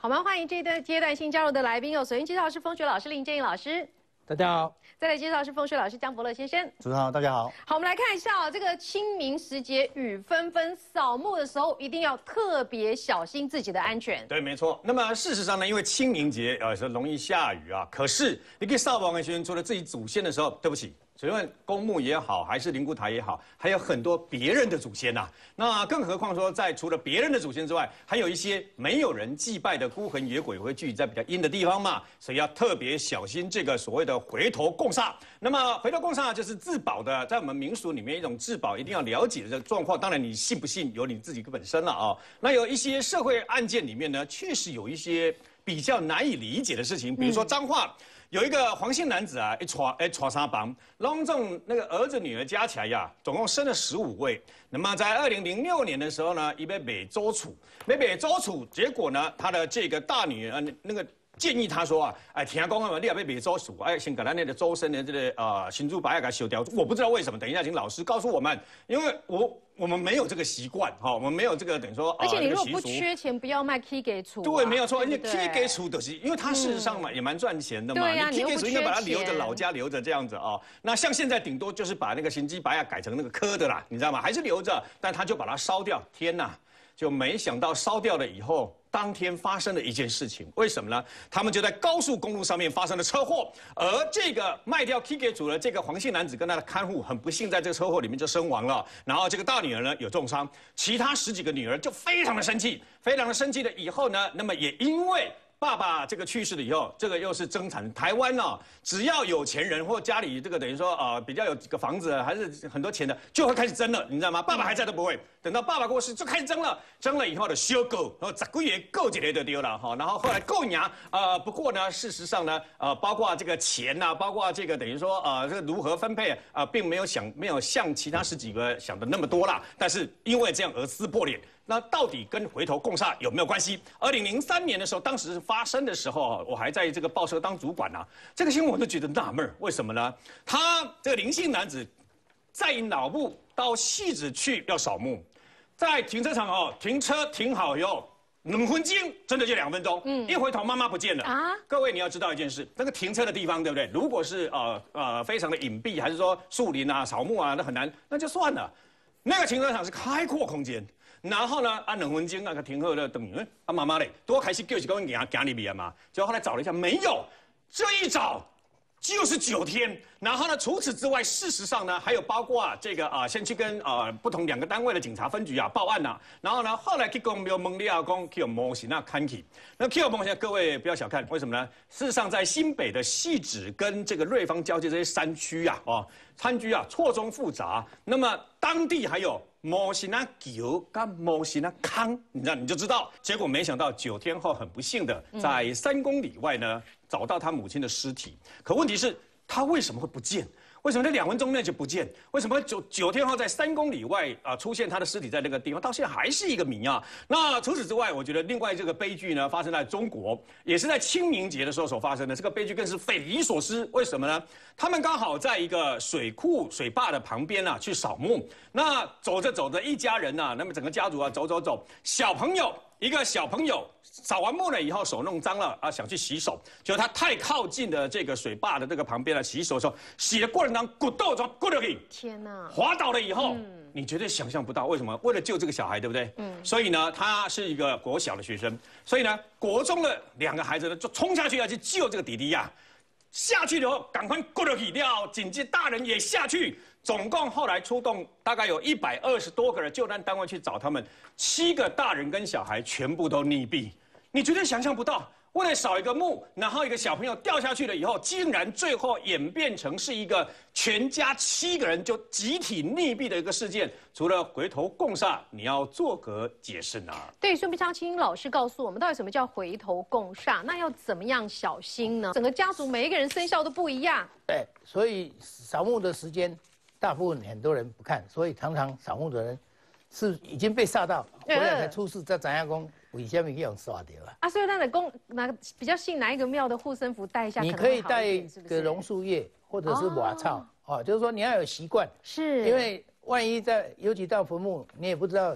好，我们欢迎这一段阶段性加入的来宾哦。首先介绍是风水老师林建英老师， 大家好。 再来介绍是风水老师江伯乐先生。 主持人好，大家好。 好，我们来看一下哦，这个清明时节雨纷纷，扫墓的时候一定要特别小心自己的安全。 对，没错。那么事实上呢，因为清明节是容易下雨啊，可是你给扫墓的时候，除了自己祖先的时候，对不起。 请问公墓也好，还是灵骨塔也好，还有很多别人的祖先呐、那更何况说，在除了别人的祖先之外，还有一些没有人祭拜的孤魂野鬼会聚集在比较阴的地方嘛，所以要特别小心这个所谓的回头供煞。那么回头供煞就是自保的，在我们民俗里面一种自保一定要了解的这个状况。当然你信不信由你自己本身了啊。那有一些社会案件里面呢，确实有一些比较难以理解的事情，比如说彰化。 有一个黄姓男子啊，娶三房，隆重那个儿子女儿加起来呀，总共生了15位。那么在2006年的时候呢，一被北周处，结果呢，他的这个大女儿那个建议他说啊，哎，听讲啊，你也被北周处，哎，先给他那个周身的这个新珠白给他修掉。我不知道为什么，等一下请老师告诉我们，因为我们没有这个习惯哈，我们没有这个等于说而且你如果不缺钱，不要卖 K 给处。 对，没有错，而且 K 给处的是，因为它事实上嘛也蛮赚钱的嘛。 对呀， 你 K 给处应该把它留着，老家留着这样子啊。那像现在顶多就是把那个行基白改成那个刻的啦，你知道吗？还是留着，但他就把它烧掉。天哪，就没想到烧掉了以后。 当天发生了一件事情，为什么呢？他们就在高速公路上面发生了车祸，而这个卖掉 K 给主的这个黄姓男子跟他的看护，很不幸在这个车祸里面就身亡了。然后这个大女儿呢有重伤，其他10几个女儿就非常的生气，了以后呢，那么也因为。 爸爸这个去世了以后，这个又是争产。台湾呢，只要有钱人或家里这个等于说比较有几个房子，还是很多钱的，就会开始争了，你知道吗？爸爸还在都不会，等到爸爸过世就开始争了。争了以后的修够，然后10几个够起来就丢了哈。然后后来够牙不过呢，事实上呢包括这个钱呐、包括这个等于说这个如何分配并没有像其他10几个想的那么多啦。但是因为这样而撕破脸。 那到底跟回头供煞有没有关系？2003年的时候，当时发生的时候，我还在这个报社当主管啊。这个新闻我都觉得纳闷，为什么呢？他这个林姓男子在脑部到汐止去要扫墓，在停车场停车停好以后，2分钟，真的就2分钟，一回头妈妈不见了啊！各位你要知道一件事，那个停车的地方对不对？如果是非常的隐蔽，还是说树林啊、扫墓啊，那很难，那就算了。那个停车场是开阔空间。 然后呢，2分钟个停好了，等于妈妈嘞，多开始叫是讲行里面嘛，结果后来找了一下没有，这一找就是9天。然后呢，除此之外，事实上呢，还有包括这个先去跟不同2个单位的警察分局报案呐。然后呢，后来去公庙蒙利亚公去有模型看起，那 Q 模型各位不要小看，为什么呢？事实上，在新北的汐止跟这个瑞芳交界这些山区山区错综复杂。那么当地还有。 模型桥跟模型康，你就知道。结果没想到9天后，很不幸的在3公里外呢找到他母亲的尸体。可问题是，他为什么会不见？为什么在2分钟内就不见？为什么9天后在3公里外出现他的尸体在那个地方？到现在还是一个谜啊。那除此之外，我觉得另外这个悲剧呢发生在中国，也是在清明节的时候所发生的。这个悲剧更是匪夷所思。为什么呢？他们刚好在一个水库水坝的旁边去扫墓。那走着，一家人那么整个家族走，一个小朋友扫完墓了以后手弄脏了想去洗手，结果他太靠近了这个水坝的这个旁边洗手的时候，洗的过程当中骨头就骨头给天哪，滑倒了以后，你绝对想象不到为什么？为了救这个小孩，对不对？所以呢，他是一个国小的学生，所以呢，国中的2个孩子呢就冲下去要去救这个弟弟呀。 下去以后，赶快过了体掉，紧接大人也下去，总共后来出动大概有120多个人救难单位去找他们，7个大人跟小孩全部都溺毙，你绝对想象不到。 为了扫一个墓，然后一个小朋友掉下去了以后，竟然最后演变成是一个全家7个人就集体溺毙的一个事件。除了回头供煞，你要做个解释呢？ 对，所以张青老师告诉我们，到底什么叫回头供煞？那要怎么样小心呢？整个家族每一个人生肖都不一样。 对，所以扫墓的时间，大部分很多人不看，所以常常扫墓的人是已经被煞到，回来才出事，再怎样讲。 为什么去用刷掉啊？ 所以那的比较信哪一个庙的护身符带一下， 你可以带个榕树叶或者是瓦草就是说你要有习惯，是因为万一尤其到坟墓，你也不知道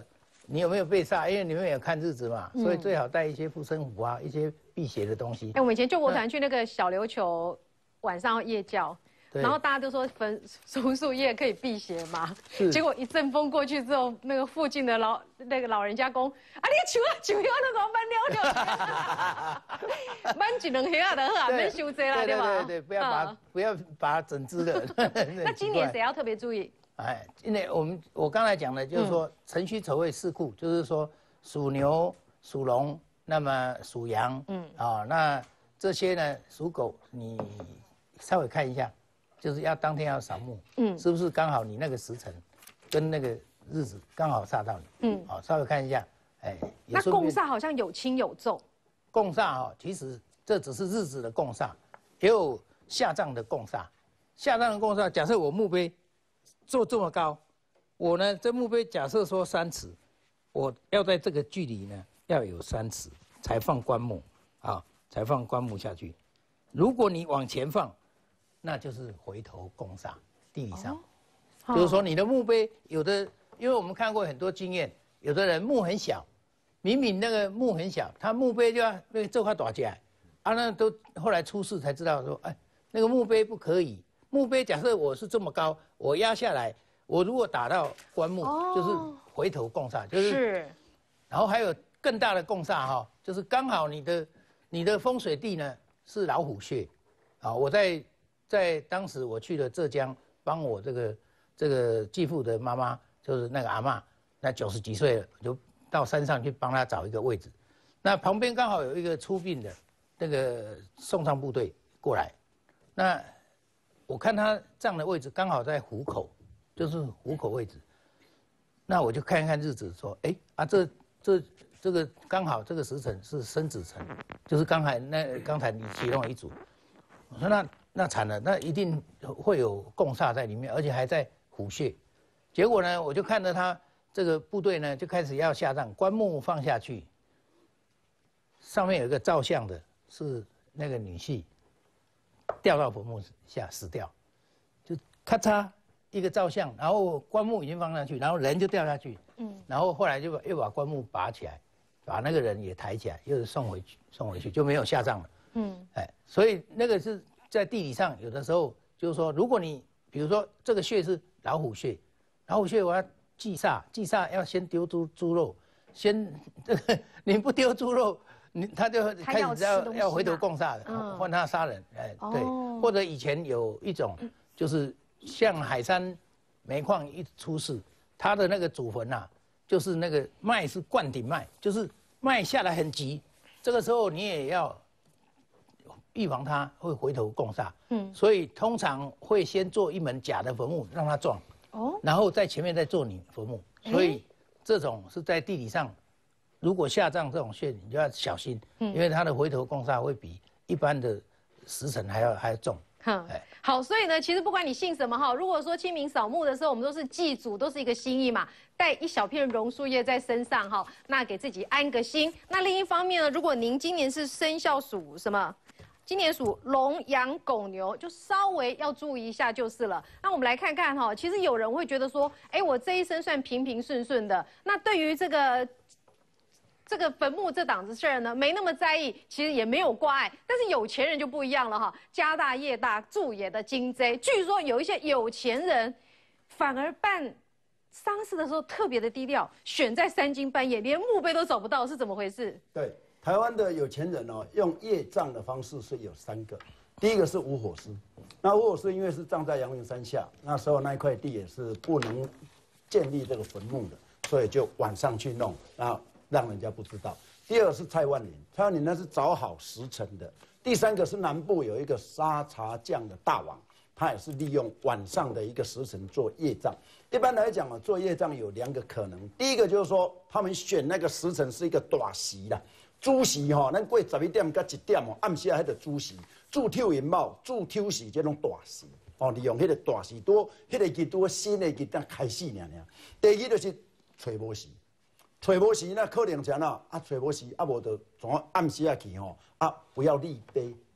你有没有被煞？因为你们有看日子嘛，所以最好带一些护身符啊，一些辟邪的东西。 我们以前救国团去那个小琉球，晚上夜教。然后大家都说松树叶可以辟邪嘛，结果一阵风过去之后，那个附近的老人家讲，啊，你树叶那个慢了了，慢一两下就好，免伤济啦，对吧？ 对，不要把它整只的。 那今年谁要特别注意？ 哎，因为我刚才讲的就是说辰戌丑未巳库，就是说属牛、属龙，那么属羊，那这些呢属狗，你稍微看一下。就是要当天要扫墓，是不是刚好你那个时辰，跟那个日子刚好煞到你，稍微看一下，哎。 那共煞好像有轻有重。 共煞其实这只是日子的共煞，也有下葬的共煞。下葬的共煞，假设我墓碑做这么高，我呢这墓碑假设说3尺，我要在这个距离呢要有3尺才放棺木，才放棺木下去。如果你往前放，那就是回头共煞，地理上，就是说你的墓碑有的，因为我们看过很多经验，有的人墓很小，明明那个墓很小，他墓碑就要那个这块打起来，那都后来出事才知道说，哎，那个墓碑不可以，墓碑假设我是这么高，我压下来，我如果打到棺木，就是回头共煞，就是，然后还有更大的共煞就是刚好你的风水地呢是老虎穴，我在当时我去了浙江，帮我这个继父的妈妈，就是那个阿嬷，那90几岁了，就到山上去帮他找一个位置。那旁边刚好有一个出殡的那个送葬部队过来，那我看他葬的位置刚好在虎口，就是虎口位置。那我就看一看日子，说，这个刚好这个时辰是申子辰，就是刚才你其中一组。我说那惨了，那一定会有共煞在里面，而且还在虎穴。结果呢，我就看着他这个部队呢，就开始要下葬，棺木放下去，上面有一个照相的，是那个女婿，掉到坟墓下死掉，就咔嚓一个照相，然后棺木已经放上去，然后人就掉下去，然后后来就又把棺木拔起来，把那个人也抬起来，又是送回去，就没有下葬了。所以那个是在地理上有的时候就是说，如果你比如说这个穴是老虎穴，老虎穴我要忌煞要先丢猪肉，先这个你不丢猪肉，他就开始要回头共煞的，换他杀人，对，或者以前有一种就是像海山煤矿一出事，他的那个祖坟就是那个脉是灌顶脉，就是脉下来很急，这个时候你也要预防它会回头共煞，所以通常会先做一门假的坟墓让它撞，然后在前面再做你坟墓，所以这种是在地理上，如果下葬这种穴你就要小心，因为它的回头共煞会比一般的时辰还要重。 好，所以呢，其实不管你信什么如果说清明扫墓的时候，我们都是祭祖，都是一个心意嘛，带一小片榕树叶在身上那给自己安个心。那另一方面呢，如果您今年是生肖属什么？今年属龙、羊、狗、牛，就稍微要注意一下就是了。那我们来看看其实有人会觉得说，我这一生算平平顺顺的。那对于这个坟墓这档子事儿呢，没那么在意，其实也没有挂碍。但是有钱人就不一样了家大业大，住也的金贼。据说有一些有钱人反而办丧事的时候特别的低调，选在3更半夜，连墓碑都找不到，是怎么回事？ 对。台湾的有钱人用业葬的方式是有3个，第一个是无火尸，那无火尸因为是葬在阳明山下，那时候那一块地也是不能建立这个坟墓的，所以就晚上去弄，然后让人家不知道。第二是蔡万年，蔡万年那是找好时辰的。第3个是南部有一个沙茶酱的大王，他也是利用晚上的一个时辰做业葬。一般来讲做业葬有2个可能，第一个就是说他们选那个时辰是一个大时啦。主时咱过11点到1点暗时迄个主时，主抽银卯，主抽时这种大时利用迄个大时多，迄个日多新的日当开始尔。第2就是找无时，找无时那可能怎找无时无就从暗时去不要立碑，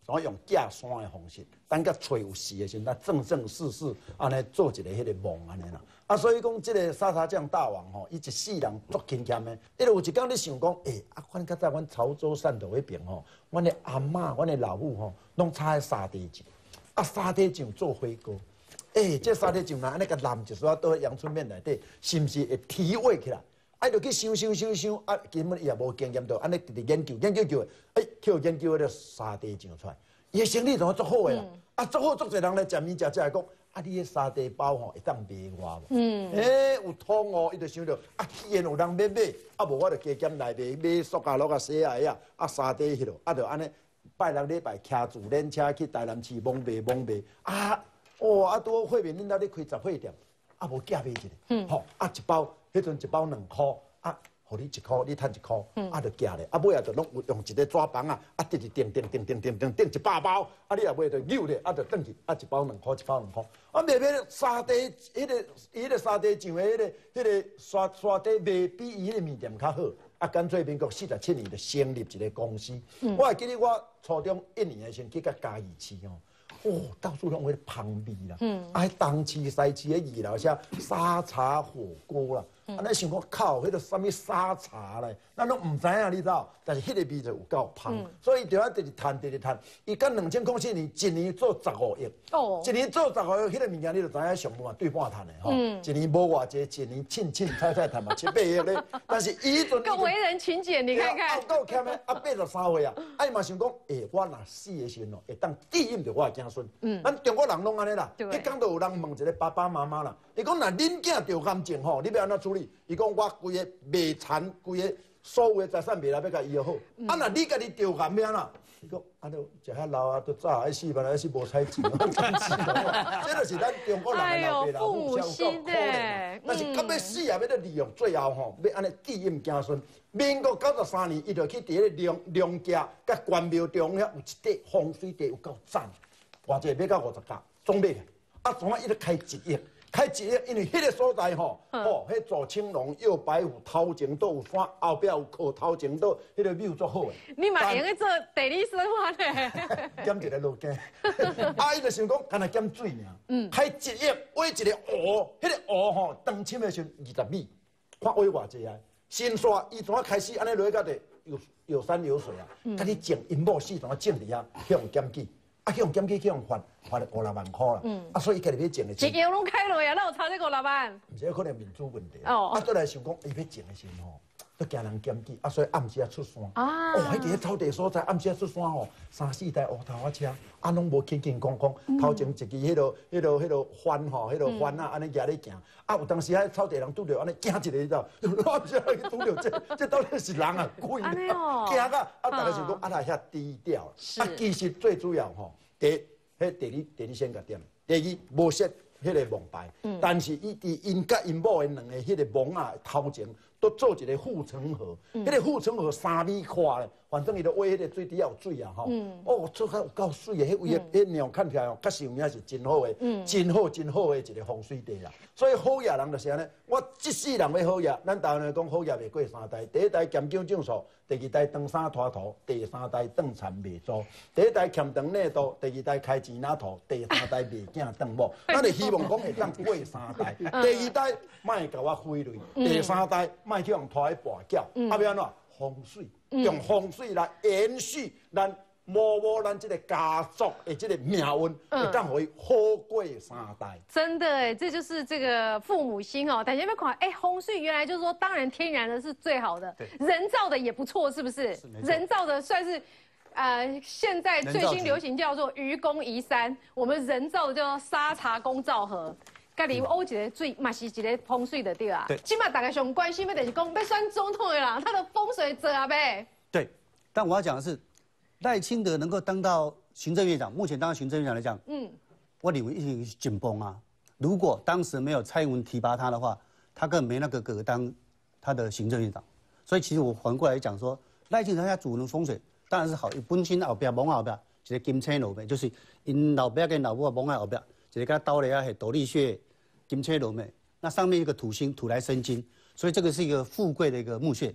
然后用架山的方式，等甲吹有势的时候，咱正正式式安尼做一个迄个梦安尼啦。啊，所以讲这个沙茶酱大王吼，伊一世人足勤俭的。因为有一天你想讲，阮较早阮潮州汕头迄边吼，阮的阿嬷、阮的老母吼，拢炒沙茶酱，啊沙茶酱做火锅。这沙茶酱若安尼甲淋一撮倒阳春面内底，是毋是会提味起来？就去想，啊，根本伊也无经验到，安尼直直研究，去研究迄个沙茶酱出来，伊的生意就足好诶啦。啊，足好，足侪人来食面食来讲，啊，你迄沙茶包吼会当卖我无？有通哦，伊就想着啊，既然有人要买，啊，无我就加减来买塑胶袋啊、洗啊，啊沙茶迄落，啊，就安尼拜六礼拜骑自轮车去台南市蒙卖，啊，啊，拄好惠民恁兜咧开杂货店，啊，无寄买一个，吼，啊，一包。迄阵一包2块，啊，互你1块，你趁1块，啊，就寄咧，啊，尾啊就拢用一个纸板啊，啊，直直订100包，啊，你也尾就扭咧，啊，就转去，啊，1包2块，1包2块，啊，卖沙茶，迄个沙茶酱的迄个沙茶卖比伊迄个面店较好，啊，干脆民国47年就成立一个公司，我还记得我初中1年的时候去甲嘉义市哦。到处拢会香味啦，东市西市的二楼下沙茶火锅啦，咱想讲靠，迄个什么沙茶咧，咱拢唔知影，你知道？但是迄个味就有够香，所以就要直直摊，伊干2004年一年做15亿，一年做15亿，迄个物件你就知影上半对半摊的吼，一年无偌济，一年凊彩摊嘛7、8亿咧，但是伊阵够为人勤俭，你看看， 够欠的83岁啊，伊嘛想讲，我若死的时候会当庇荫着我的子孙。咱中国人拢安尼啦。迄讲到有人问一个爸爸妈妈啦，伊讲若恁囝得癌症吼，你要安怎处理？伊讲我规个卖残，规个所有的财产卖来要甲医好。啊，若你家己得癌要安怎？伊讲啊，都食遐老啊，都早爱死，本来是无彩钱，这就是咱中国人的老爸老母才有够可怜。但是到要死也要咧利用最后吼，要安尼庇荫子孙。民国93年，伊就去伫咧梁家甲关庙中遐有一块风水地，有够赞。偌济要到50甲，总买，啊，总啊伊咧开1亿，因为迄个所在吼，迄左青龙、右白虎、头前都有山，后壁有靠头前都，迄个view足好诶。 你嘛用去做地理生活咧？ 减一个路径，啊，伊就想讲，干那减水尔，开1亿，挖一个湖，迄个湖吼，长深的时候20米，看挖偌济啊？新刷伊怎啊开始安尼落去到底有山有水啊？甲你种因某4怎啊种伫遐，向检举。啊，去用检举去用罚了5-6万块啦。啊，所以伊家己要种的钱， 一亿拢开落呀，那有差这5-6万。 毋是可能民主问题。啊，再来想讲，伊要种的时候吼，都惊人检举，啊，所以暗时啊出山。迄伫草地所在，暗时啊出山吼，3-4台乌头仔车，啊，拢无空空，头前一支迄落番吼，迄落番啊，安尼举咧行。啊，有当时喺草地人拄着安尼惊一个，你知道？我唔知去拄着这到底是人啊，鬼啊！惊啊！啊，大家想讲啊，来遐低调。啊，其实最主要吼，第二先甲点，第二无设迄个蒙牌，但是伊伫因甲因某的2个迄个蒙啊头前都做一个护城河，迄个护城河3米宽咧，反正伊都挖迄个水底下有水啊吼。做较有够水的，迄位迄庙看起来哦，确实有影是真好的，真好的一个风水地啦。所以好业人就是安尼，我一世人要好业，咱台湾人讲好业袂过3代，第1代兼姜种树，第2代长衫拖土，第3代断田卖租，第1代欠长内度，第2代开钱拿土，第3代卖囝断某。咱就希望讲会当过3代，第2代莫甲我挥泪，第3代莫去用拖去跋筊，啊要安怎风水，用风水来延续咱。咱这个家族的这个命运，会当可以好过3代。 真的哎，这就是这个父母心哦。大家要看，风水原来就是说，当然天然的是最好的，人造的也不错，是不是？人造的算是。现在最新流行叫做愚公移山，我们人造的叫做沙茶公造河。家里欧一个水嘛是一个风水的对啊。对。起码大家上关心的就是讲要选总统的人，他的风水做啊呗。 对，但我要讲的是。赖清德能够当到行政院长，目前当行政院长来讲，我认为一定是紧绷啊。如果当时没有蔡英文提拔他的话，他根本没那个格当他的行政院长。所以其实我反过来讲说，赖清德他主人风水当然是好，本身后边蒙后边一个金车路面，就是因老爸跟老母蒙在后边，一个跟他刀咧啊，斗笠穴金车路面，那上面一个土星，土来生金，所以这个是一个富贵的一个墓穴。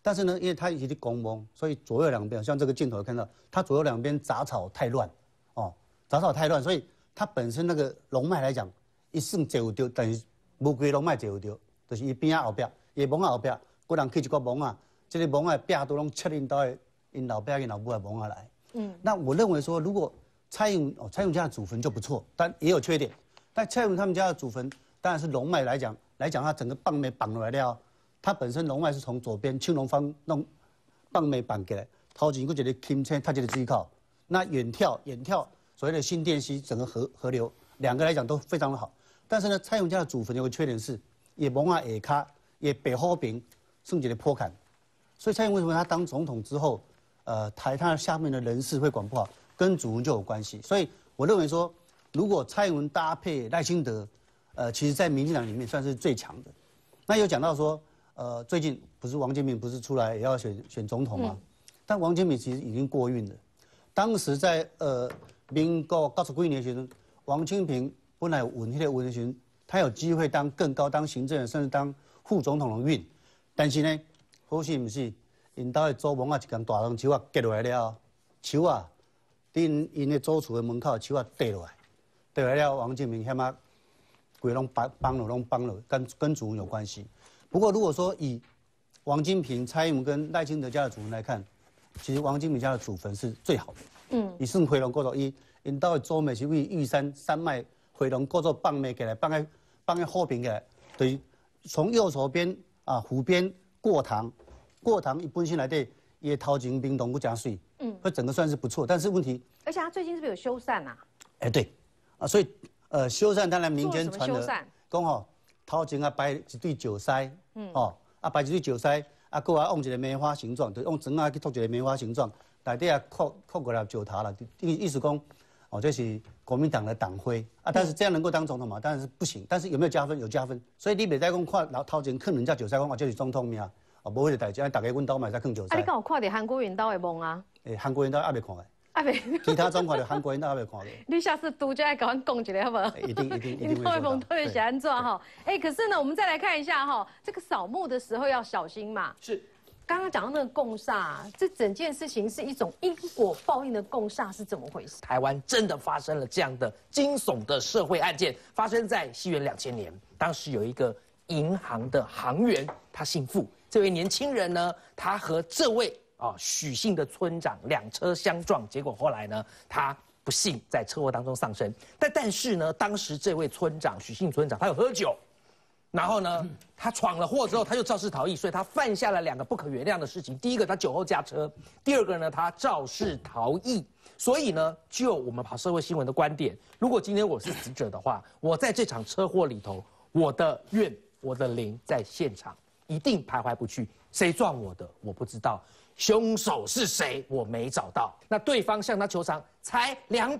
但是呢，因为它已经拱蒙，所以左右两边像这个镜头看到，它左右两边杂草太乱，哦，杂草太乱，所以它本身那个龙脉来讲，一算坐有着，但是无规龙脉坐有着，就是伊边仔后壁，伊蒙后壁，个人去一个蒙啊，这个蒙啊壁都拢切因到因老爸因老母的蒙啊来。那我认为说，如果蔡英文家的祖坟就不错，但也有缺点。但蔡英文他们家的祖坟，当然是龙脉来讲，它整个棒脉绑来了，它本身龙脉是从左边青龙方弄棒脉绑起来，头前佫一个钦差，它一个水口，那远眺所谓的新店溪整个河流，两个来讲都非常的好。但是呢，蔡英文家的祖坟有个缺点是，也蒙啊下卡，也北后边剩一个坡坎，所以蔡英文为什么他当总统之后，他下面的人事会管不好，跟祖坟就有关系。所以我认为说，如果蔡英文搭配赖清德，其实在民进党里面算是最强的。那有讲到说，最近不是王金平不是出来也要选总统吗？但王金平其实已经过运了。当时在民国90几年的时候，王金平本来稳那个稳的时候，他有机会当更高，当行政人，甚至当副总统的运。但是呢，好是不是？因兜的祖墓啊，一根大龙树啊割落来了，树啊，因的祖厝的门口树啊跌落来了，王金平险啊，规拢帮了，跟祖坟有关系。不过如果说以王金平、蔡英文跟赖清德家的祖坟来看，其实王金平家的祖坟是最好的。以算回龙过做因兜的祖墓是为玉山脉回龙过做放脉起来，放在后边起来，等于从右手边啊湖边过塘一本身来对，也头前冰洞不加水，会整个算是不错。但是问题， 而且他最近是不是有修缮啊？ 对，所以修缮当然民间传的，讲吼头前啊摆一对石狮，摆一对石狮，搁用一个梅花形状，就用砖啊去涂一个梅花形状，内底扣过来石头啦，意思讲，这是国民党的党徽但是这样能够当总统吗？当然是不行。但是有没有加分？有加分。所以你袂使讲看头前坑人家石狮，讲这是总统命。无迄个代志，大家阮兜嘛在更久。 你敢有看到韩国瑜兜的梦啊？ 韩国瑜兜还没看的。其他状况的韩国瑜兜还没看的。 你下次独家来跟我讲一个好不好？ 一定会说到。特别喜欢做哈。可是呢，我们再来看一下哈，这个扫墓的时候要小心嘛。 是。 刚刚讲到那个共煞，这整件事情是一种因果报应的共煞，是怎么回事？ 台湾真的发生了这样的惊悚的社会案件，发生在西元2000年，当时有一个银行的行员，他姓傅。这位年轻人呢，他和这位许姓的村长两车相撞，结果后来呢，他不幸在车祸当中丧生。但是呢，当时这位村长许姓村长他有喝酒，然后呢，他闯了祸之后，他就肇事逃逸，所以他犯下了2个不可原谅的事情。第一个，他酒后驾车；第二个呢，他肇事逃逸。所以呢，就我们跑社会新闻的观点，如果今天我是死者的话，我在这场车祸里头，我的愿、我的灵在现场。一定徘徊不去，谁撞我的我不知道，凶手是谁我没找到。那对方向他求偿才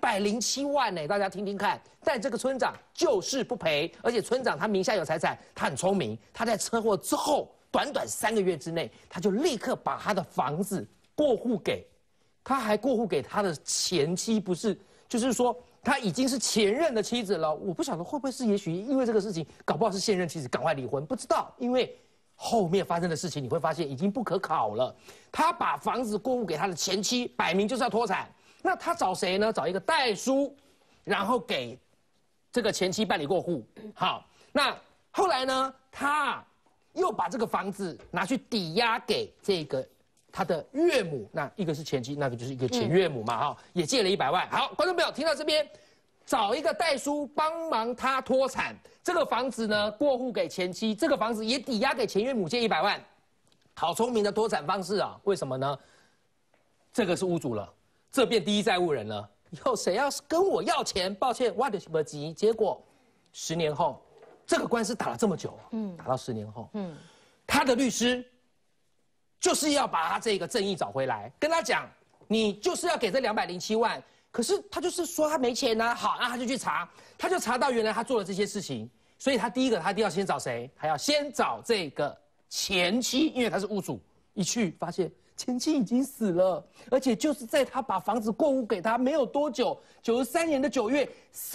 207万呢，大家听听看。但这个村长就是不赔，而且村长他名下有财产，他很聪明，他在车祸之后短3个月之内，他就立刻把他的房子过户给，他还过户给他的前妻，不是，就是说他已经是前任的妻子了。我不晓得会不会是，也许因为这个事情，搞不好是现任妻子，赶快离婚，不知道，因为。后面发生的事情你会发现已经不可考了。他把房子过户给他的前妻，摆明就是要脱产。那他找谁呢？找一个代书，然后给这个前妻办理过户。好，那后来呢，他又把这个房子拿去抵押给这个他的岳母。那一个是前妻，那个就是一个前岳母嘛，也借了100万。好，观众朋友听到这边，找一个代书帮忙他脱产。这个房子呢，过户给前妻，这个房子也抵押给前岳母借100万，好聪明的脱产方式啊！为什么呢？这个是屋主了，这变第一债务人了。以后谁要是跟我要钱，抱歉，我就是不急。结果10年后，这个官司打了这么久，打到10年后，他的律师就是要把他这个正义找回来，跟他讲，你就是要给这207万。可是他就是说他没钱啊，好，那他就去查，他就查到原来他做了这些事情，所以他第一个他一定要先找谁？他要先找这个前妻，因为他是屋主。一去发现前妻已经死了，而且就是在他把房子过户给他没有多久，93年的9月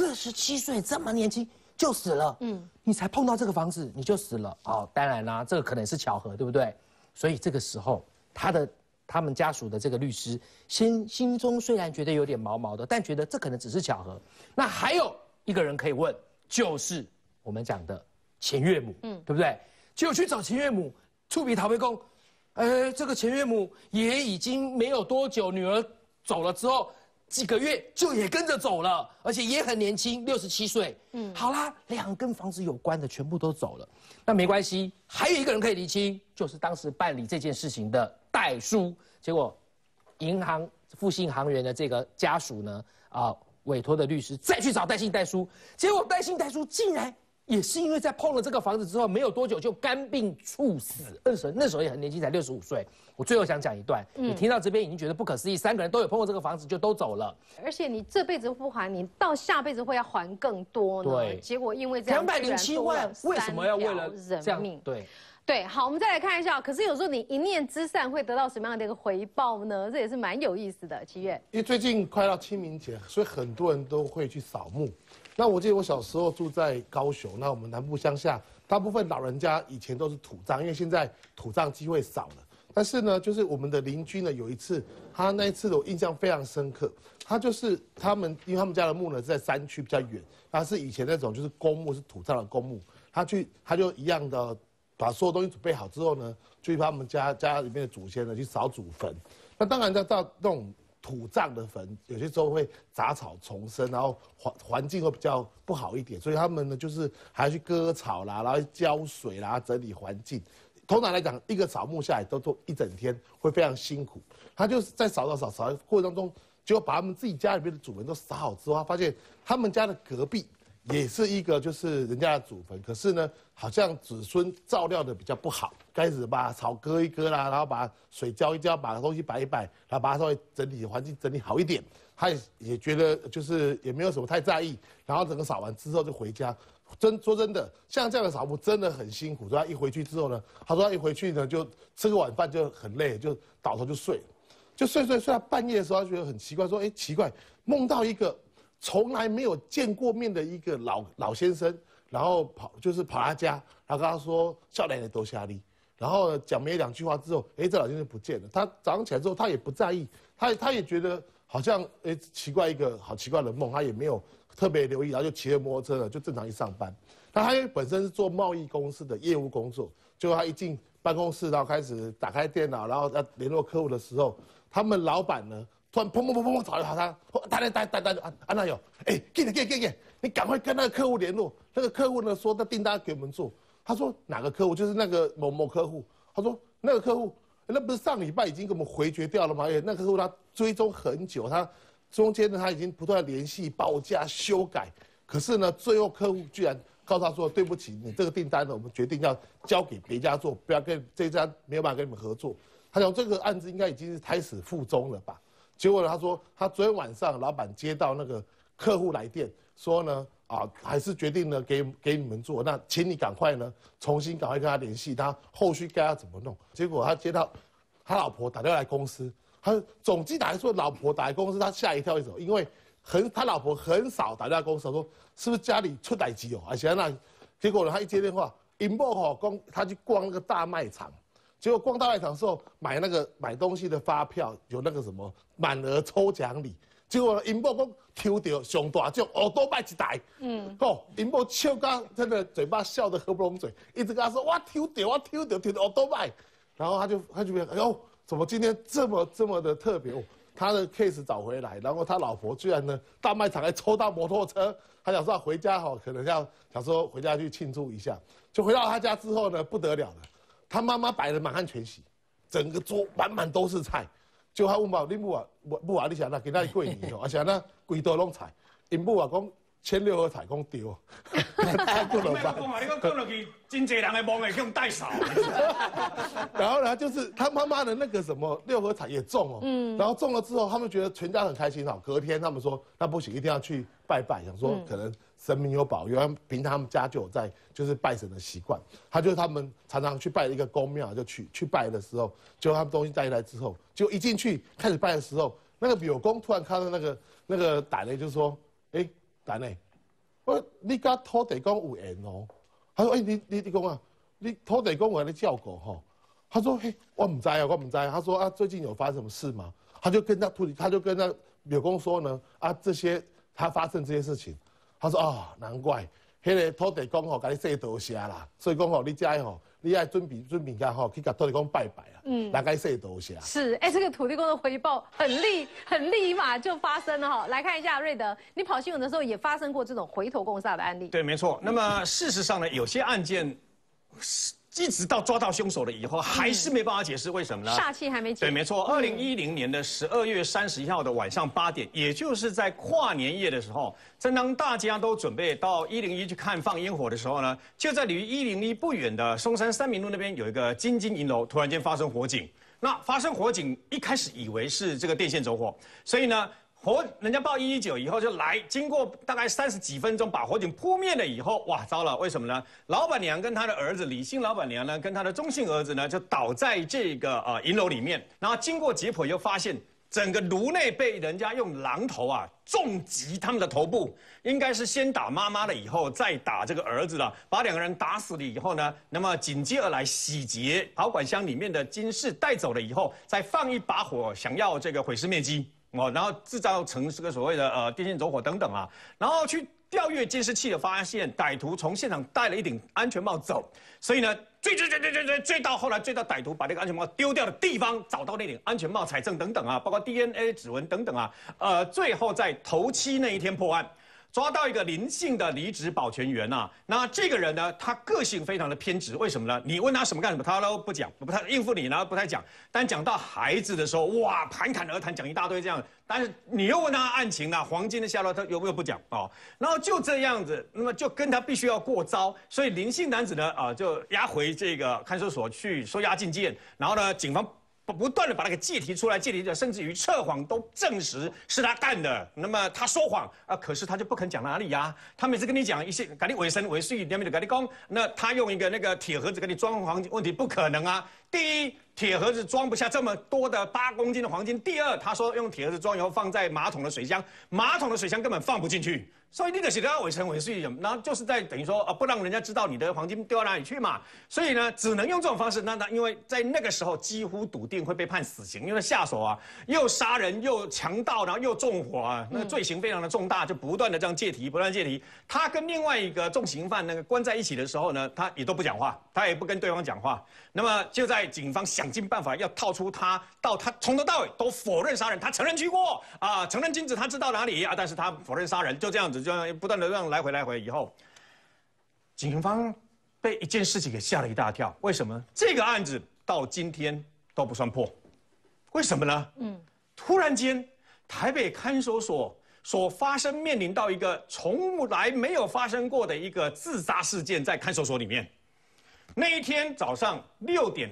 ，47岁这么年轻就死了。你才碰到这个房子你就死了。当然啦，这个可能是巧合，对不对？ 所以这个时候他们家属的这个律师心中虽然觉得有点毛毛的，但觉得这可能只是巧合。那还有一个人可以问，就是我们讲的前岳母，对不对？就去找前岳母，触笔逃避公，这个前岳母也已经没有多久，女儿走了之后几个月就也跟着走了，而且也很年轻，67岁。好啦，2跟房子有关的全部都走了，那没关系，还有一个人可以厘清，就是当时办理这件事情的代书。结果，银行复兴行员的这个家属呢，委托的律师再去找代信代书，结果代信代书竟然也是因为在碰了这个房子之后，没有多久就肝病猝死。那时候也很年轻，才65岁。我最后想讲一段，你听到这边已经觉得不可思议，3个人都有碰过这个房子，就都走了。 而且你这辈子不还，你到下辈子会要还更多呢。 对， 结果因为这样 207万，为什么要为了这样？ 对，好，我们再来看一下，可是有时候你一念之善会得到什么样的一个回报呢？这也是蛮有意思的。7月， 因为最近快到清明节，所以很多人都会去扫墓。那我记得我小时候住在高雄，那我们南部乡下，大部分老人家以前都是土葬，因为现在土葬机会少了。但是呢，就是我们的邻居呢，有一次，他那一次我印象非常深刻。他就是因为他们家的墓呢是在山区比较远，他是以前那种就是公墓，是土葬的公墓。他就一样的把所有东西准备好之后呢，就去他们家里面的祖先呢去扫祖坟。那当然到那种土葬的坟，有些时候会杂草丛生，然后环境会比较不好一点，所以他们呢就是还要去割草啦，然后浇水啦，整理环境。通常来讲，一个扫墓下来都一整天，会非常辛苦。他就是在扫的过程当中，结果把他们自己家里面的祖坟都扫好之后，他发现他们家的隔壁也是一个就是人家的祖坟，可是呢，好像子孙照料的比较不好，开始把草割一割啦，然后把水浇一浇，把东西摆一摆，然后把它稍微整理环境整理好一点。他也觉得就是也没有什么太在意，然后整个扫完之后就回家。说真的，像这样的扫墓真的很辛苦。所以他一回去之后呢，他说他一回去呢就吃个晚饭就很累，就倒头就睡了，就睡到半夜的时候，他觉得很奇怪，说奇怪，梦到一个从来没有见过面的一个老先生，然后跑他家，然后跟他说少奶奶多下力，然后讲没2句话之后，这老先生不见了。他早上起来之后他也不在意，他也觉得好像奇怪，一个好奇怪的梦，他也没有特别留意，然后就骑着摩托车了，就正常去上班。那他因为本身是做贸易公司的业务工作，结果他一进办公室，然后开始打开电脑，然后要联络客户的时候，他们老板呢突然砰找他，安娜有，给，你赶快跟那个客户联络。那个客户呢说那订单给我们做，他说哪个客户？就是那个某客户。他说那个客户，那不是上礼拜已经给我们回绝掉了吗？那个客户他追踪很久，他中间呢他已经不断联系报价修改，可是呢最后客户居然告诉他说对不起，你这个订单呢我们决定要交给别家做，不要跟这家没有办法跟你们合作。他讲这个案子应该已经是开始复中了吧？结果呢他说他昨天晚上老板接到那个客户来电说呢还是决定呢给你们做，那请你赶快呢重新赶快跟他联系，他后续该要怎么弄。结果他接到他老婆打电话来公司。他总机打来说，老婆打来公司，他吓一跳，因为他老婆很少打电话公司，说是不是家里出代志哦？而且那结果呢，他一接电话，尹某他去逛那个大卖场，结果逛大卖场的时候买东西的发票有那个什么满额抽奖礼，结果尹某抽到上大奖奥多麦一台，尹某笑到真的嘴巴笑得合不拢嘴，一直跟他说我抽到奥多麦，然后他就觉得哎呦。怎么今天这么的特别？他的 case 找回来，然后他老婆居然呢大卖场还抽到摩托车，他想说回家可能想说回家去庆祝一下，就回到他家之后呢不得了了，他妈妈摆了满汉全席，整个桌满满都是菜，就他问嘛，你母啊，你想那给那过年而且那贵多拢菜，因母啊讲。签6合彩讲对，太不能办。 你讲落去，真侪人的梦会去用带扫。 然后呢，就是他妈妈的那个什么6合彩也中哦，然后中了之后，他们觉得全家很开心哦。隔天他们说那不行，一定要去拜拜，想说可能神明有保佑，平常他们家就有在就是拜神的习惯。他们常常去拜一个公庙，就去拜的时候，就他们东西带来之后，就一进去开始拜的时候，那个廟公突然看到那个歹人就说，但呢，你跟土地公有缘哦。他说，你讲啊，你土地公有你照顾吼， 他说：“嘿，我唔知啊，我唔知。”他说：“啊，最近有发生什么事吗？”他就跟那柳公说呢：“啊，他发生这些事情。”他说：“啊，难怪，迄个土地公吼，甲你说多谢啦，所以讲吼，你这吼，你爱准备家吼，去甲土地公拜拜啊，来甲你说多谢。” 是，这个土地公的回报很立马就发生了哈。来看一下瑞德，你跑新闻的时候也发生过这种回头共煞的案例。 对，没错。那么事实上呢，有些案件一直到抓到凶手了以后，还是没办法解释为什么呢？ 煞气还没解。 对，没错。2010年的12月31号的晚上8点，也就是在跨年夜的时候，正当大家都准备到101去看放烟火的时候呢，就在离101不远的松山三民路那边有一个金金银楼，突然间发生火警。那发生火警，一开始以为是这个电线走火，所以呢。人家报119以后就来，经过大概30几分钟把火警扑灭了以后，哇，糟了！为什么呢？老板娘跟她的儿子李姓老板娘呢，跟她的中姓儿子呢，就倒在这个银楼里面。然后经过解剖又发现，整个颅内被人家用榔头重击他们的头部，应该是先打妈妈了，以后再打这个儿子了，把2个人打死了以后呢，那么紧接而来洗劫保管箱里面的金饰带走了以后，再放一把火，想要这个毁尸灭迹。然后制造成这个所谓的电线走火等等然后去调阅监视器的发现，歹徒从现场戴了一顶安全帽走，所以呢追到后来追到歹徒把那个安全帽丢掉的地方，找到那顶安全帽采证等等包括 DNA 指纹等等最后在头七那一天破案。抓到一个林姓的离职保全员那这个人呢，他个性非常的偏执，为什么呢？你问他什么干什么，他都不讲，不太应付你，然后不太讲。但讲到孩子的时候，哇，侃侃而谈，讲一大堆这样。但是你又问他案情黄金的下落，他又不讲然后就这样子，那么就跟他必须要过招，所以林姓男子呢就押回这个看守所去收押禁见，然后呢，警方不断的把他给借题出来，甚至于测谎都证实是他干的。那么他说谎可是他就不肯讲哪里他每次跟你讲一些，跟你伪神伪术，两面的跟你讲，那他用一个那个铁盒子给你装黄金，问题不可能第一，铁盒子装不下这么多的8公斤的黄金；第二，他说用铁盒子装以后放在马桶的水箱，马桶的水箱根本放不进去。所以你就是要伪神伪术，然后就是在等于说不让人家知道你的黄金丢到哪里去嘛。所以呢，只能用这种方式。那因为在那个时候几乎笃定会被判死刑，因为下手又杀人又强盗，然后又纵火那个罪行非常的重大，就不断的这样借题，不断借题。他跟另外一个重刑犯那个关在一起的时候呢，他也都不讲话，他也不跟对方讲话。那么就在警方想尽办法要套出他从头到尾都否认杀人，他承认去过承认金子他知道哪里但是他否认杀人，就这样子。就不断的这样来回以后，警方被一件事情给吓了一大跳。为什么？这个案子到今天都不算破，为什么呢？突然间台北看守所所面临到一个从来没有发生过的一个自杀事件，在看守所里面。那一天早上6点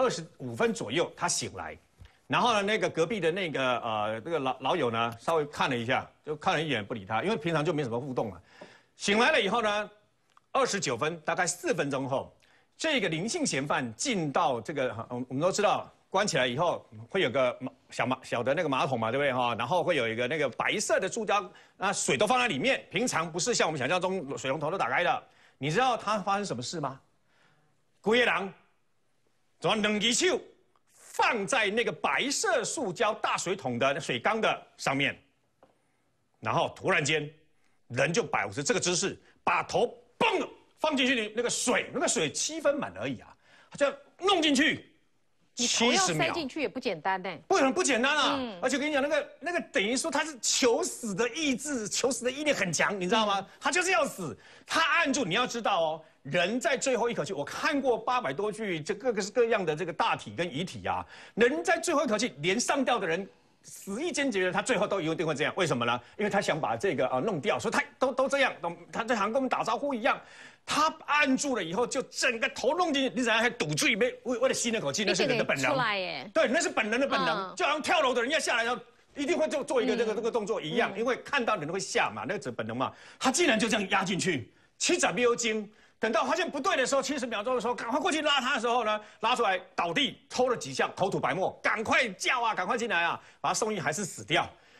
25分左右，他醒来。然后呢，那个隔壁的那个这个老友呢，稍微看了一下，就看了一眼不理他，因为平常就没什么互动醒来了以后呢，29分，大概4分钟后，这个林姓嫌犯进到这个，我们都知道，关起来以后会有个小的那个马桶嘛，对不对然后会有一个那个白色的塑胶，水都放在里面，平常不是像我们想象中水龙头都打开的。你知道他发生什么事吗？规个人，抓2只手。放在那个白色塑胶大水桶的水缸的上面，然后突然间，人就保持这个姿势，把头嘣放进去那个水7分满而已他就弄进去，70秒。你头要塞进去也不简单不简单而且跟你讲，那个等于说他是求死的意志，求死的意念很强，你知道吗？他就是要死，他按住，你要知道人在最后一口气，我看过800多具这各式各样的这个大体跟遗体人在最后一口气，连上吊的人死意坚决的，他最后都一定会这样。为什么呢？因为他想把这个弄掉，所以他都这样，他就好像跟我们打招呼一样。他按住了以后，就整个头弄进去，你怎样还堵住一杯，为了吸那口气，那是人的本能。对，那是本能的本能，就好像跳楼的人要下来要。一定会做一个这个动作一样，因为看到人会吓嘛，那个本能嘛。他竟然就这样压进去，70秒钟。等到发现不对的时候，70秒钟的时候，赶快过去拉他的时候呢，拉出来倒地，抽了几下，口吐白沫，赶快叫赶快进来把他送医还是死掉。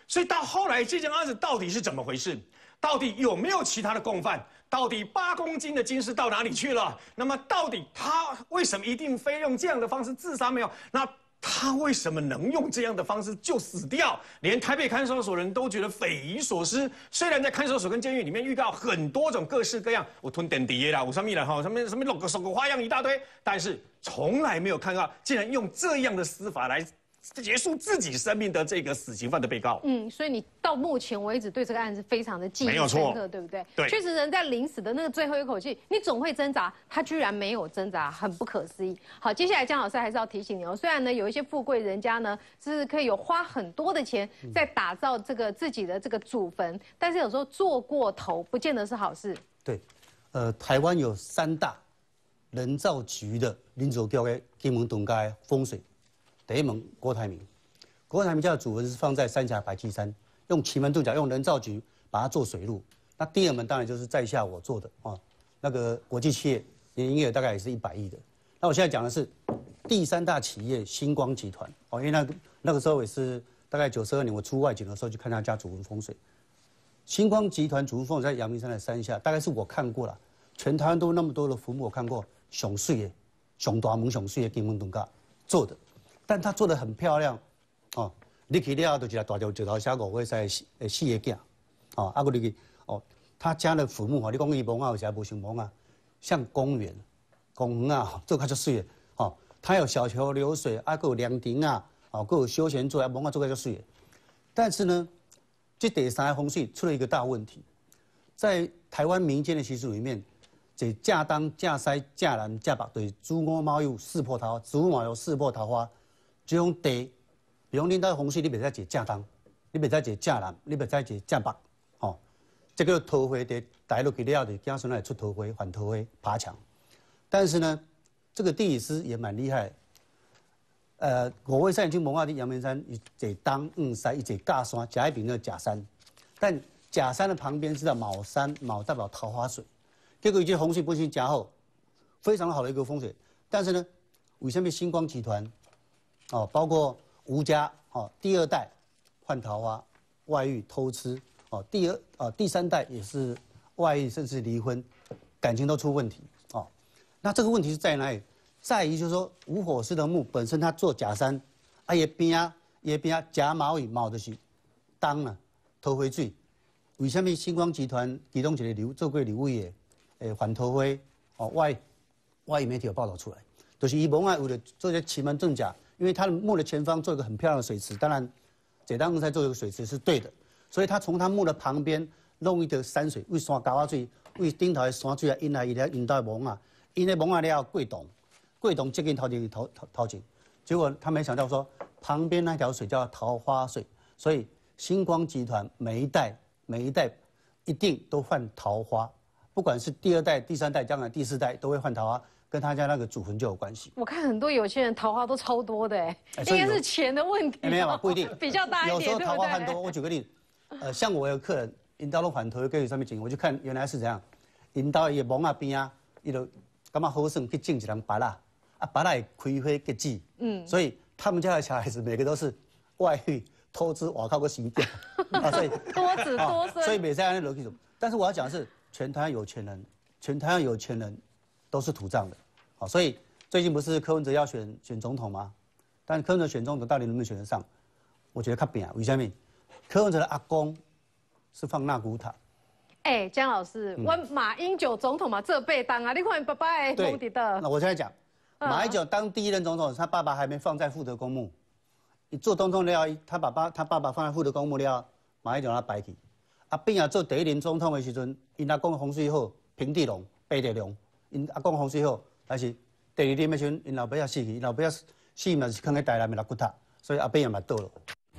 所以到后来这件案子到底是怎么回事？到底有没有其他的共犯？到底8公斤的金饰到哪里去了？那么到底他为什么一定非用这样的方式自杀没有？那他为什么能用这样的方式就死掉？连台北看守所人都觉得匪夷所思。虽然在看守所跟监狱里面遇到很多种各式各样，我吞点碟啦，我上面了哈，什么弄个手个花样一大堆，但是从来没有看到竟然用这样的司法来结束自己生命的这个死刑犯的被告。 所以你到目前为止对这个案子非常的记忆深刻，对不对？ 对， 确实人在临死的那个最后一口气，你总会挣扎，他居然没有挣扎，很不可思议。好，接下来江老师还是要提醒你哦，虽然呢有一些富贵人家呢是可以有花很多的钱在打造这个自己的这个祖坟，但是有时候做过头，不见得是好事。 对，台湾有3大人造局的民族局的金门东街风水。第一门郭台铭，郭台铭家的祖坟是放在三峡白旗山，用奇门遁甲用人造局把它做水路。那第2门当然就是在下我做的啊，那个国际企业年营业额大概也是100亿的。那我现在讲的是第3大企业星光集团哦，因为那个时候也是大概92年我出外景的时候去看他家祖坟风水。星光集团祖坟风水在阳明山的山下，大概是我看过了，全台湾都那么多的坟墓我看过，上水的、上大门、上水的金门东家做的。但他做得很漂亮，哦，你去了就一个大条石头写5岁4个囝，哦，啊，你去哦，他家的坟墓哦，你讲伊墓啊，有时无像墓啊，像公园啊，做较足水的，哦，它有小桥流水，啊，还有凉亭啊，哦，还有休闲座啊，墓啊做较足水的。但是呢，这第3个风水出了一个大问题，在台湾民间的习俗里面，这嫁当、嫁西、嫁南、嫁北，对子午卯酉4破桃花，子午卯酉4破桃花。这种地，比如恁家风水，你袂使坐正东，你袂使坐正南，你袂使坐正北，哦，这个桃花地带落去了，就子孙会出桃花，反桃花爬墙。但是呢，这个地理师也蛮厉害。5位山已经蒙到的阳明山，伊坐东西，伊坐假山，甲一边的假山，但假山的旁边是叫卯山，卯代表桃花水。结果伊这风水本身真好，非常好的一个风水。但是呢，为什么星光集团？哦，包括吴家哦，第2代换桃花、外遇、偷吃哦，第3代也是外遇，甚至离婚，感情都出问题哦。那这个问题是在哪里？在于就是说吴火狮的墓本身它做假山，啊也边啊假卯寅卯的是当啊桃花水，为什么星光集团其中一个做过刘伟的反桃花哦外媒体有报道出来，就是伊墓啊为了做些奇门遁甲。因为他的墓的前方做一个很漂亮的水池，当然，这当中在做一个水池是对的，所以他从他墓的旁边弄一条山水，为山高啊水，为顶头的山水啊引到墓啊，因为墓啊了过洞接近头前，结果他没想到说旁边那条水叫桃花水，所以星光集团每一代一定都换桃花，不管是第2代、第3代，将来第4代都会换桃花。跟他家那个祖坟就有关系。 我看很多有钱人桃花都超多的，应该是钱的问题。 没有，不一定， 比较大一点。 有时候桃花很多。我举个例子，像我有客人，引导了反头跟上面景，我就看原来是怎样，引导伊墓啊边啊，伊就感觉好耍去种一人白蜡，啊白蜡会开花结籽，所以他们家的小孩子每个都是外遇、偷吃、瓦靠个洗掉，所以多子多孙， 所以每在那楼梯走。但是我要讲的是，全台湾有钱人。都是土葬的，好，所以最近不是柯文哲要选总统吗？但柯文哲选总统到底能不能选得上？我觉得较拼，为什么？柯文哲的阿公是放纳古塔。 江老师，我马英九总统嘛，这辈当啊，你看爸爸的蒙迪的。 那我现在讲，马英九当第1任总统，他爸爸还没放在富德公墓，一做总统了，他爸爸放在富德公墓了，马英九他摆去。啊，变啊做第1任总统的时阵，因阿公风水好，平地龙、白地龙。因阿公风水好，但是第2任的时阵，因老爸也死去，因老爸也死嘛是放在台南的纳骨塔，所以阿伯也嘛倒了。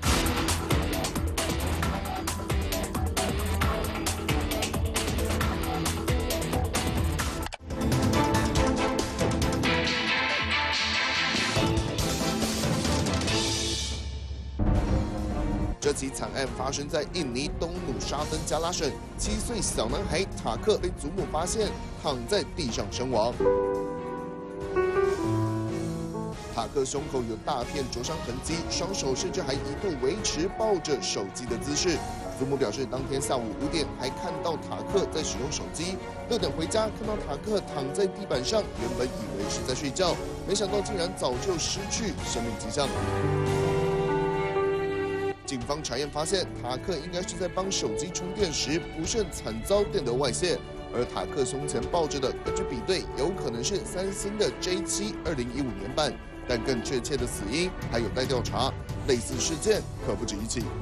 这起惨案发生在印尼东努沙登加拉省，7岁小男孩塔克被祖母发现躺在地上身亡。 塔克胸口有大片灼伤痕迹，双手甚至还一度维持抱着手机的姿势。祖母表示，当天下午5点还看到塔克在使用手机，6点回家看到塔克躺在地板上，原本以为是在睡觉，没想到竟然早就失去生命迹象。警方查验发现，塔克应该是在帮手机充电时不慎惨遭电流外泄，而塔克胸前抱着的，根据比对，有可能是三星的 J7 2015年版，但更确切的死因还有待调查。类似事件可不止一起。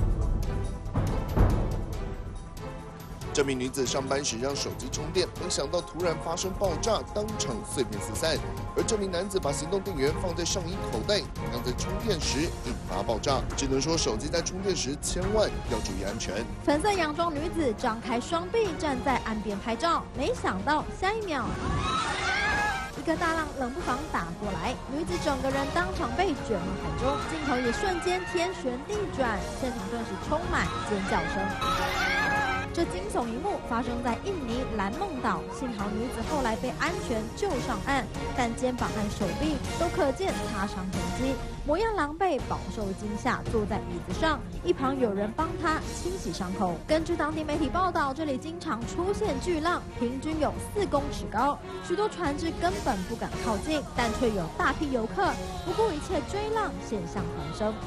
这名女子上班时让手机充电，没想到突然发生爆炸，当场碎片四散。而这名男子把行动电源放在上衣口袋，同样在充电时引发爆炸。只能说手机在充电时千万要注意安全。 粉色洋装女子张开双臂站在岸边拍照，没想到下一秒，一个大浪冷不防打过来，女子整个人当场被卷入海中，镜头也瞬间天旋地转，现场顿时充满尖叫声。这惊悚一幕发生在印尼兰梦岛，幸好女子后来被安全救上岸，但肩膀和手臂都可见擦伤痕迹，模样狼狈，饱受惊吓，坐在椅子上，一旁有人帮她清洗伤口。根据当地媒体报道，这里经常出现巨浪，平均有4公尺高，许多船只根本不敢靠近，但却有大批游客不顾一切追浪，险象环生。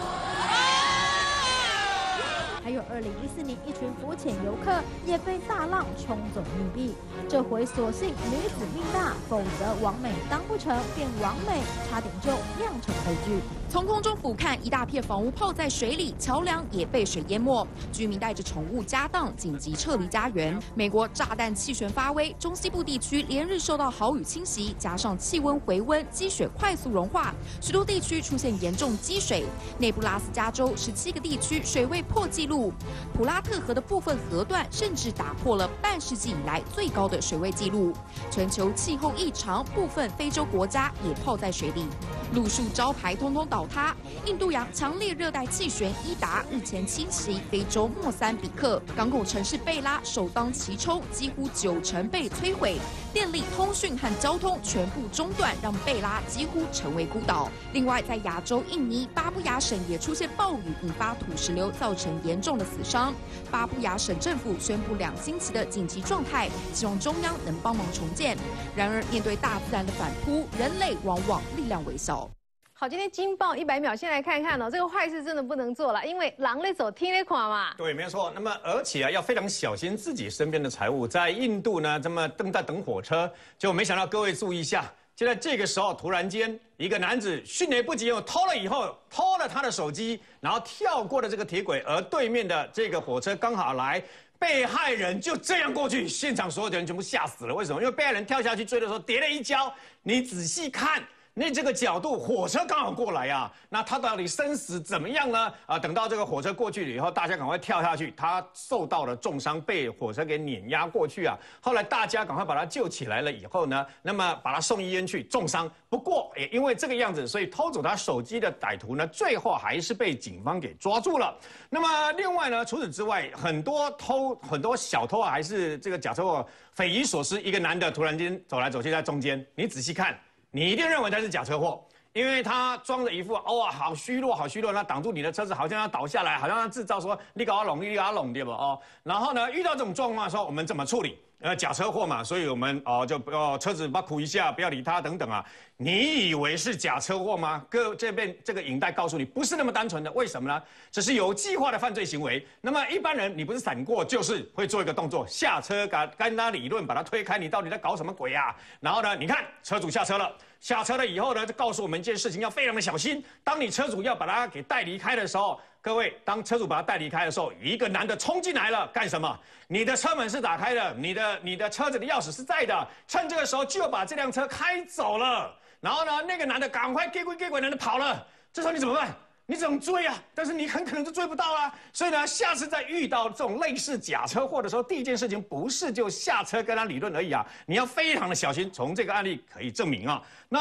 还有2014年，一群浮潜游客也被大浪冲走溺毙。这回所幸女子命大，否则王美当不成，便王美差点就酿成悲剧。 从空中俯瞰，一大片房屋泡在水里，桥梁也被水淹没，居民带着宠物家当紧急撤离家园。美国炸弹气旋发威，中西部地区连日受到豪雨侵袭，加上气温回温，积雪快速融化，许多地区出现严重积水。内布拉斯加州17个地区水位破纪录，普拉特河的部分河段甚至打破了半世纪以来最高的水位纪录。全球气候异常，部分非洲国家也泡在水里，路树招牌通通倒塌。印度洋强烈热带气旋伊达日前侵袭非洲莫桑比克，港口城市贝拉首当其冲，几乎90%被摧毁，电力、通讯和交通全部中断，让贝拉几乎成为孤岛。另外，在亚洲印尼巴布亚省也出现暴雨，引发土石流，造成严重的死伤。巴布亚省政府宣布2星期的紧急状态，希望中央能帮忙重建。然而，面对大自然的反扑，人类往往力量微小。 好，今天惊爆100秒，先来看看哦，这个坏事真的不能做了，因为狼在走，天在垮嘛。 对，没错。那么而且啊，要非常小心自己身边的财物。在印度呢，这么正在等火车，结果没想到各位注意一下，就在这个时候，突然间一个男子迅雷不及掩偷了他的手机，然后跳过了这个铁轨，而对面的这个火车刚好来。被害人就这样过去，现场所有的人全部吓死了。为什么？因为被害人跳下去追的时候跌了一跤，你仔细看。那这个角度，火车刚好过来啊，那他到底生死怎么样呢？等到这个火车过去了以后，大家赶快跳下去，他受到了重伤，被火车给碾压过去啊。后来大家赶快把他救起来了以后呢，那么把他送医院去，重伤。不过也因为这个样子，所以偷走他手机的歹徒呢，最后还是被警方给抓住了。那么另外呢，除此之外，很多小偷啊，还是这个假车祸匪夷所思。一个男的突然间走来走去在中间，你仔细看。你一定认为他是假车祸，因为他装着一副哇好虚弱，那挡住你的车子，好像要倒下来，好像要制造说你搞我弄，对吧？哦，然后呢，遇到这种状况的时候，我们怎么处理？假车祸嘛，所以我们就车子把苦一下，不要理他等等啊。你以为是假车祸吗？这边这个影带告诉你，不是那么单纯的。为什么呢？这是有计划的犯罪行为。那么一般人你不是闪过，就是会做一个动作，下车跟他理论，把他推开，你到底在搞什么鬼啊？然后呢，你看车主下车了。下车了以后呢，就告诉我们一件事情，要非常的小心。当你车主要把他给带离开的时候，各位，当车主把他带离开的时候，一个男的冲进来了，干什么？你的车门是打开的，你的车子的钥匙是在的，趁这个时候就把这辆车开走了。然后呢，那个男的赶快给鬼男的跑了。这时候你怎么办？你怎么追啊？但是你很可能就追不到啦。所以呢，下次再遇到这种类似假车祸的时候，第一件事情不是就下车跟他理论而已啊，你要非常的小心。从这个案例可以证明啊。那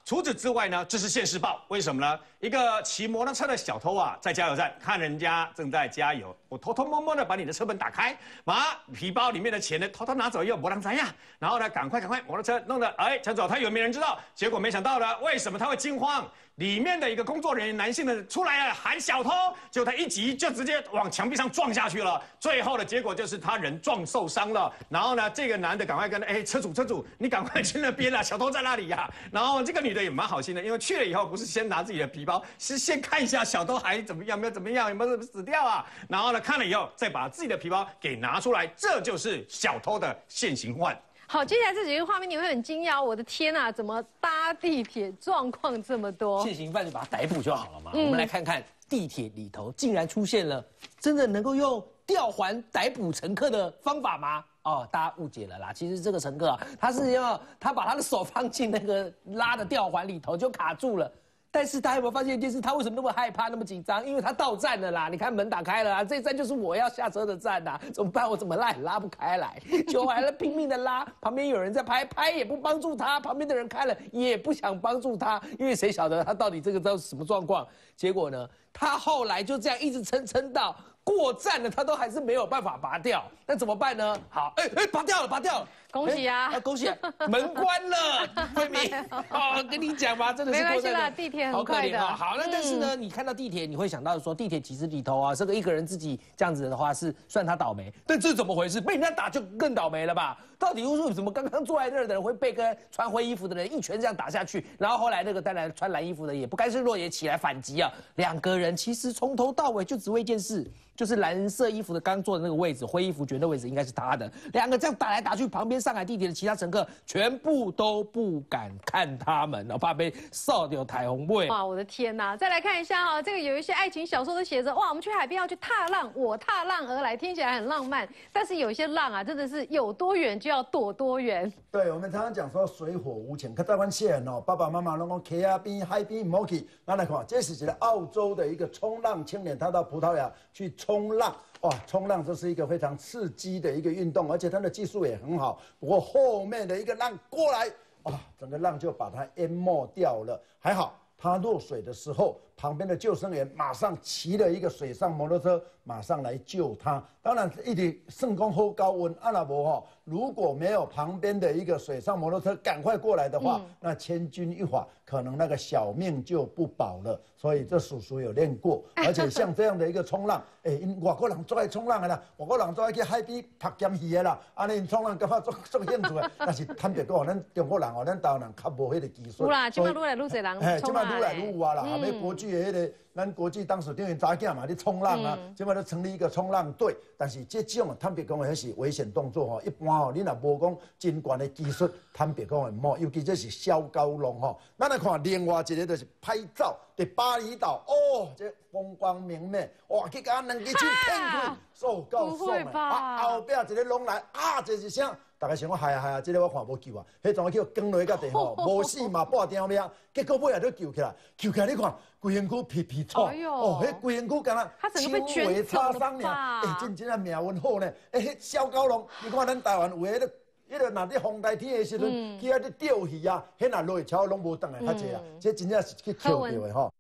除此之外呢，这是现世报，为什么呢？一个骑摩托车的小偷啊，在加油站看人家正在加油，我偷偷摸摸的把你的车门打开，把皮包里面的钱呢偷偷拿走，又没人怎样，然后呢，赶快摩托车弄得抢走，他以为没人知道，结果没想到呢，为什么他会惊慌？里面的一个工作人员，男性的出来了，喊小偷，结果他一急就直接往墙壁上撞下去了。最后的结果就是他人撞受伤了。然后呢，这个男的赶快跟车主，你赶快去那边啦，小偷在那里呀。然后这个女的也蛮好心的，因为去了以后不是先拿自己的皮包，是先看一下小偷还怎么样，有没有死掉啊？然后呢，看了以后再把自己的皮包给拿出来，这就是小偷的现行犯。 好，接下来这几个画面你会很惊讶，我的天啊，怎么搭地铁状况这么多？ 现行犯就把他逮捕就好了嘛。我们来看看地铁里头竟然出现了真的能够用吊环逮捕乘客的方法吗？哦，大家误解了啦。其实这个乘客啊，他把他的手放进那个拉的吊环里头就卡住了。但是大家有没有发现一件事？他为什么那么害怕、那么紧张？因为他到站了啦！你看门打开了啊，这一站就是我要下车的站呐，怎么办？我怎么拉也拉不开来，就还在拼命的拉，旁边有人在拍，拍也不帮助他，旁边的人看了也不想帮助他，因为谁晓得他到底这个是什么状况？结果呢，他后来就这样一直撑到过站了，他都还是没有办法拔掉，那怎么办呢？好，拔掉了。 恭喜啊！ 恭喜！门关了，慧敏。跟你讲吧，真的是没关系啦，地铁很快的。 好，那但是呢，你看到地铁，你会想到说，地铁其实里头啊，这个一个人自己这样子的话，是算他倒霉。但这怎么回事？被人家打就更倒霉了吧？到底为什么刚刚坐在那儿的人会被跟穿灰衣服的人一拳这样打下去？然后后来那个当然穿蓝衣服的也不甘示弱，也起来反击啊。两个人其实从头到尾就只为一件事。就是蓝色衣服的刚坐的那个位置，灰衣服觉得那位置应该是他的。两个这样打来打去，旁边上海地铁的其他乘客全部都不敢看他们，怕被扫掉台红位。 哇，我的天哪！再来看一下哈，这个有一些爱情小说都写着，哇，我们去海边要去踏浪，我踏浪而来，听起来很浪漫。但是有些浪啊，真的是有多远就要躲多远。 对，我们常常讲说水火无情，可台湾现人哦，爸爸妈妈拢讲溪边、海边唔好去。咱来看，这是一个澳洲的一个冲浪青年，他到葡萄牙去冲浪。哇，冲浪这是一个非常刺激的一个运动，而且他的技术也很好。不过后面的一个浪过来，整个浪就把他淹没掉了。还好他落水的时候，旁边的救生员马上骑了一个水上摩托车，马上来救他。当然，一直圣公后高温阿拉伯哈，如果没有旁边的一个水上摩托车赶快过来的话，那千钧一发，可能那个小命就不保了。所以这叔叔有练过，而且像这样的一个冲浪，外国人最爱冲浪的啦，外国人最爱去海边拍咸鱼的啦，安尼冲浪感觉足兴趣的。但是坦白讲，咱中国人哦，咱台湾人较无迄个技术。 有啦，今麦愈来愈侪人冲浪。 愈来愈有啊啦，后尾国际的迄个，咱国际当时等于查囝嘛，咧冲浪啊，今麦都成立一个冲浪队。但是这种坦白讲的，迄是危险动作吼，一般吼，你若无讲真悬的技术，坦白讲的唔好，尤其这是小高浪吼。咱来看另外一个就是拍照，在巴厘岛哦，这风光明媚，哇，去甲两支手骗开，爽够爽的。后壁一个拢来这是啥？大家想讲嗨啊，这个我看无救啊，迄阵叫降落到地吼，无死嘛半条命，结果尾也都救起来，救起来你看，规身躯皮皮臭，迄规身躯敢若轻微擦伤尔，真正命运好呢，迄小高龙，你看咱台湾有迄个。迄个若伫风大天的时阵，去遐咧钓鱼啊，迄若落潮拢无转来较济啊，这真正是去捡到的吼。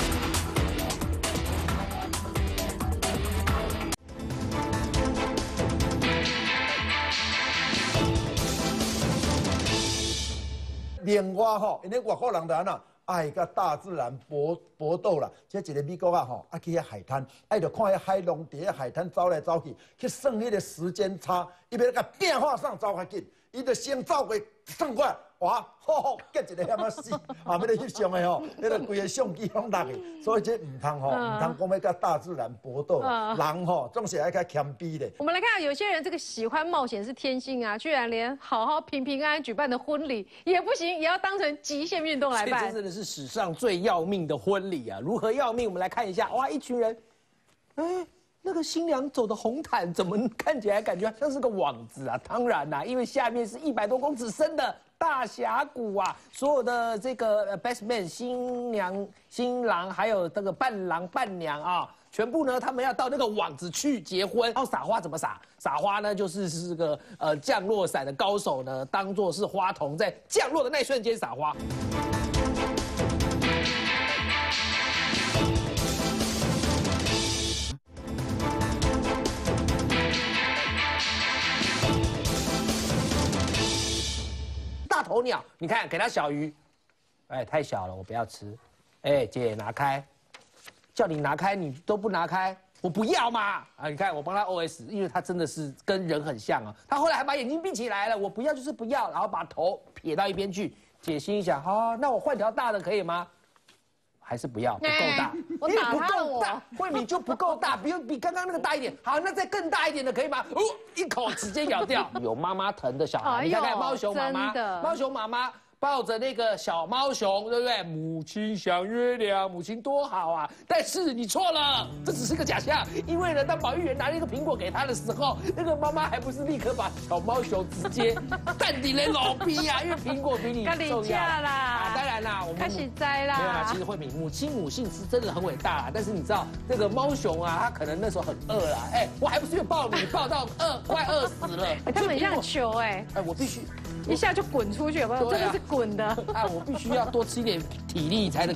另外吼，因为外国人就安怎爱甲大自然搏斗啦。这一个美国啊吼，去遐海滩，就看遐海龙伫遐海滩走来走去，去算迄个时间差，伊要甲变化上走较紧，伊就先走过算过来，哇，结一个遐么死，要咧翕相的吼，迄个规个相机拢落去，所以这唔通讲要甲大自然搏斗，人吼总是爱较谦卑的。 我们来看，有些人这个喜欢冒险是天性啊，居然连好好平平安安举办的婚礼也不行，也要当成极限运动来办。 这真的是史上最要命的婚礼啊！如何要命？我们来看一下，哇，一群人，那个新娘走的红毯怎么看起来感觉像是个网子啊？当然啦，因为下面是100多公尺深的大峡谷啊！所有的这个 best man 新娘、新郎还有这个伴郎伴娘啊，全部呢他们要到那个网子去结婚。然后撒花怎么撒？撒花呢就是这个降落伞的高手呢，当作是花童，在降落的那一瞬间撒花。 鸵鸟，你看给它小鱼，哎，太小了，我不要吃。哎，姐拿开，叫你拿开你都不拿开，我不要嘛！啊，你看我帮他 OS， 因为他真的是跟人很像啊。他后来还把眼睛闭起来了，我不要就是不要，然后把头撇到一边去。姐心想，好，那我换条大的可以吗？还是不要，不够大， 我打他了我。 慧敏就不够大，比刚刚那个大一点。好，那再更大一点的可以吗？哦，一口直接咬掉。有妈妈疼的小孩，你看看猫熊妈妈，猫熊妈妈。抱着那个小猫熊，对不对？母亲像月亮，母亲多好啊！但是你错了，这只是个假象。因为呢，当保育员拿了一个苹果给他的时候，那个妈妈还不是立刻把小猫熊直接淡定的老逼啊，因为苹果比你重要啦。啊，当然啦，我们开始摘啦。没有啦，其实慧敏母性是真的很伟大啦。但是你知道那个猫熊啊，它可能那时候很饿啦。哎，我还不是抱你抱到快饿死了。 他们很像球哎。 哎，我必须。 一下就滚出去，有没有？真的是滚的。 哎，我必须要多吃一点体力才能。